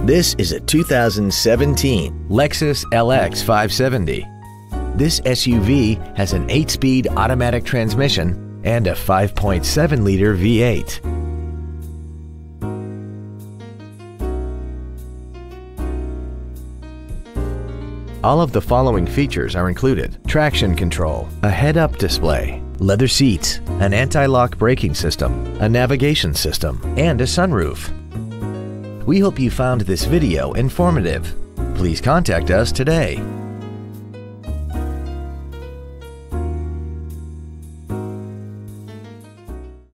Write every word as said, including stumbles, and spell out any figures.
This is a two thousand seventeen Lexus L X five seventy. This S U V has an eight-speed automatic transmission and a five point seven liter V eight. All of the following features are included: traction control, a head-up display, leather seats, an anti-lock braking system, a navigation system, and a sunroof. We hope you found this video informative. Please contact us today.